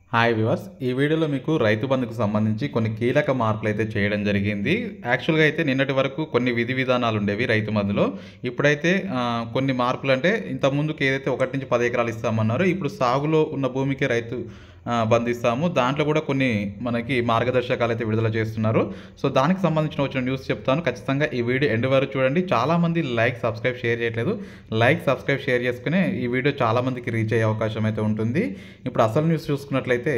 Hi viewers, ఈ వీడియోలో మీకు రైతు బంధుకు సంబంధించి కొన్ని కీలక మార్పులు అయితే చేయడం జరిగింది. యాక్చువల్గా అయితే నిన్నటి వరకు కొన్ని విధి విధానాలు ఉండేవి రైతు బంధులో. ఇప్పుడైతే కొన్ని మార్పులు అంటే ఇంతకుముందుకు ఏదైతే 1 నుంచి 10 ఎకరాలు ఇస్తామన్నారో ఇప్పుడు సాగులో ఉన్న భూమికే రైతు బంధు ఇస్తాము. దాంట్లో కూడా కొన్ని మనకి మార్గదర్శకాలు అయితే విడుదల చేస్తున్నారు. సో దానికి సంబంధించిన వచ్చిన న్యూస్ చెప్తాను. ఖచ్చితంగా ఈ వీడియో ఎండ్ వరకు చూడండి. చాలామంది సబ్స్క్రైబ్, షేర్ చేయట్లేదు. సబ్స్క్రైబ్, షేర్ చేసుకునే ఈ వీడియో చాలామందికి రీచ్ అయ్యే అవకాశం అయితే ఉంటుంది. ఇప్పుడు అసలు న్యూస్ చూసుకున్నట్లయితే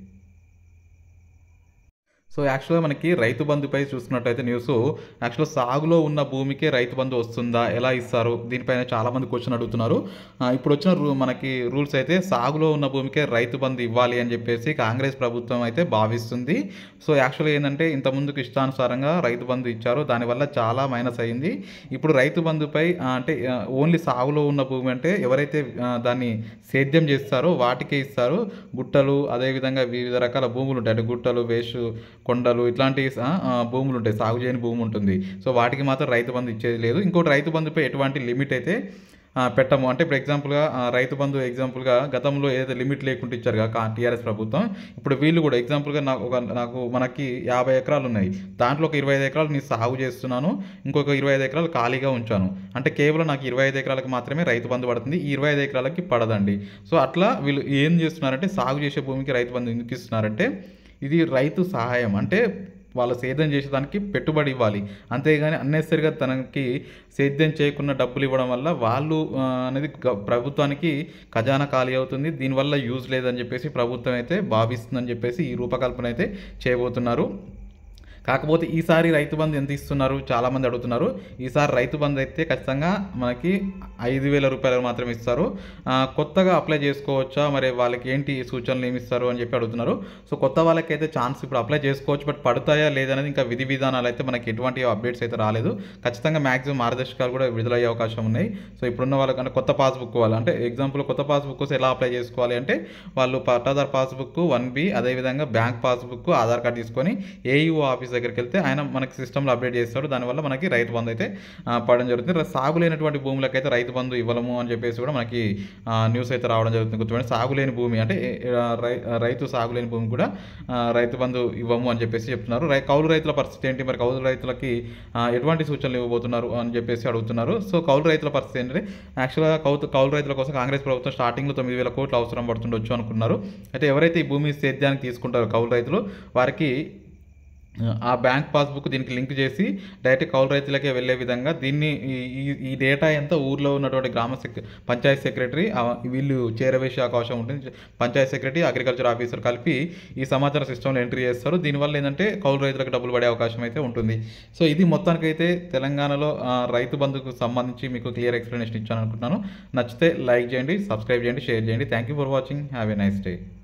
యాక్చువల్గా మనకి రైతు బంధుపై చూసుకున్నట్టయితే యాక్చువల్గా సాగులో ఉన్న భూమికే రైతు బంధు వస్తుందా, ఎలా ఇస్తారు, దీనిపైన చాలామంది క్వశ్చన్ అడుగుతున్నారు. ఇప్పుడు వచ్చిన మనకి రూల్స్ అయితే సాగులో ఉన్న భూమికే రైతు బంధు ఇవ్వాలి అని చెప్పేసి కాంగ్రెస్ ప్రభుత్వం అయితే భావిస్తుంది. సో యాక్చువల్గా ఏంటంటే ఇంతకుముందుకు ఇష్టానుసారంగా రైతు బంధు ఇచ్చారు, దానివల్ల చాలా మైనస్ అయింది. ఇప్పుడు రైతు బంధుపై అంటే ఓన్లీ సాగులో ఉన్న భూమి అంటే ఎవరైతే దాన్ని సేద్యం చేస్తారో వాటికే ఇస్తారు. గుట్టలు, అదేవిధంగా వివిధ రకాల భూములు ఉంటాయి, అంటే గుట్టలు, వేసు, కొండలు, ఇట్లాంటి భూములు ఉంటాయి, సాగు చేయని భూమి ఉంటుంది. సో వాటికి మాత్రం రైతు బంధు ఇచ్చేది లేదు. ఇంకోటి, రైతు బంధుపై ఎటువంటి లిమిట్ అయితే పెట్టము. అంటే ఇప్పుడు ఎగ్జాంపుల్గా రైతు బంధు గతంలో ఏదైతే లిమిట్ లేకుండా ఇచ్చారు కదా టీఆర్ఎస్ ప్రభుత్వం, ఇప్పుడు వీళ్ళు కూడా ఎగ్జాంపుల్గా మనకి 50 ఎకరాలు ఉన్నాయి, దాంట్లో ఒక 25 ఎకరాలు నేను సాగు చేస్తున్నాను, ఇంకొక 25 ఎకరాలు ఖాళీగా ఉంచాను అంటే కేవలం నాకు 25 ఎకరాలకు మాత్రమే రైతు బంధు పడుతుంది, ఈ 25 ఎకరాలకి పడదండి. సో అట్లా వీళ్ళు ఏం చేస్తున్నారంటే సాగు చేసే భూమికి రైతు బంధు ఎందుకు ఇస్తున్నారంటే ఇది రైతు సహాయం, అంటే వాళ్ళ సేద్యం చేసేదానికి పెట్టుబడి ఇవ్వాలి, అంతేగాని అన్నెసరిగా తనకి సేద్యం చేయకుండా డబ్బులు ఇవ్వడం వల్ల వాళ్ళు అనేది ప్రభుత్వానికి ఖజానా ఖాళీ అవుతుంది, దీనివల్ల యూజ్ లేదని చెప్పేసి ప్రభుత్వం అయితే భావిస్తుందని చెప్పేసి ఈ రూపకల్పన అయితే చేయబోతున్నారు. కాకపోతే ఈసారి రైతు బంధు ఎంత ఇస్తున్నారు చాలామంది అడుగుతున్నారు. ఈసారి రైతు బంధు అయితే ఖచ్చితంగా మనకి 5,000 రూపాయలు మాత్రమే ఇస్తారు. కొత్తగా అప్లై చేసుకోవచ్చా, మరి వాళ్ళకి ఏంటి సూచనలు ఏమి ఇస్తారు అని చెప్పి అడుగుతున్నారు. సో కొత్త వాళ్ళకైతే ఛాన్స్ ఇప్పుడు అప్లై చేసుకోవచ్చు, బట్ పడతాయా లేదనేది ఇంకా విధి విధానాలు అయితే మనకి ఎటువంటి అప్డేట్స్ అయితే రాలేదు. ఖచ్చితంగా మ్యాక్సిమం మార్గదర్శకాలు కూడా విడుదలయ్యే అవకాశం ఉన్నాయి. సో ఇప్పుడున్న వాళ్ళకంటే కొత్త పాస్బుక్ వాళ్ళు, అంటే ఎగ్జాంపుల్ కొత్త పాస్బుక్ కోసం ఎలా అప్లై చేసుకోవాలి అంటే వాళ్ళు పట్టాదారు పాస్బుక్ 1B, అదేవిధంగా బ్యాంక్ పాస్బుక్, ఆధార్ కార్డు తీసుకొని ఏఈఓ ఆఫీస్ దగ్గరికి వెళ్తే ఆయన మనకి సిస్టంలో అప్డేట్ చేస్తాడు, దానివల్ల మనకి రైతు బంధు అయితే పడడం జరుగుతుంది. సాగులేనటువంటి భూములకైతే రైతు బంధు ఇవ్వము అని చెప్పేసి కూడా మనకి న్యూస్ అయితే రావడం జరుగుతుంది. గుర్తుపెట్టుకోండి, సాగులేని భూమి అంటే రైతు సాగులేని భూమి కూడా రైతు బంధు ఇవ్వము అని చెప్పేసి చెప్తున్నారు. కౌలు రైతుల పరిస్థితి ఏంటి, మరి కౌలు రైతులకి ఎటువంటి సూచనలు ఇవ్వబోతున్నారు అని చెప్పేసి అడుగుతున్నారు. సో కౌలు రైతుల పరిస్థితి ఏంటంటే యాక్చువల్గా కౌలు రైతుల కోసం కాంగ్రెస్ ప్రభుత్వం స్టార్టింగ్లో 9,000 కోట్లు అవసరం పడుతుండొచ్చు అనుకున్నారు. అయితే ఎవరైతే ఈ భూమి సేద్యానికి తీసుకుంటారో కౌలు రైతులు, వారికి ఆ బ్యాంక్ పాస్బుక్ దీనికి లింక్ చేసి డైరెక్ట్ కౌలు రైతులకే వెళ్ళే విధంగా దీన్ని ఈ డేటా ఎంత ఊర్లో ఉన్నటువంటి పంచాయత్ సెక్రటరీ వీళ్ళు చేరవేసే అవకాశం ఉంటుంది. పంచాయత్ సెక్రటరీ, అగ్రికల్చర్ ఆఫీసర్ కలిపి ఈ సమాచార సిస్టంలో ఎంట్రీ చేస్తారు. దీనివల్ల ఏంటంటే కౌలు రైతులకు డబ్బులు పడే అవకాశం అయితే ఉంటుంది. సో ఇది మొత్తానికైతే తెలంగాణలో రైతు బంధుకు సంబంధించి మీకు క్లియర్ ఎక్స్ప్లెనేషన్ ఇచ్చాను అనుకుంటున్నాను. నచ్చితే లైక్ చేయండి, సబ్స్క్రైబ్ చేయండి, షేర్ చేయండి. Thank you for watching. Have a nice day.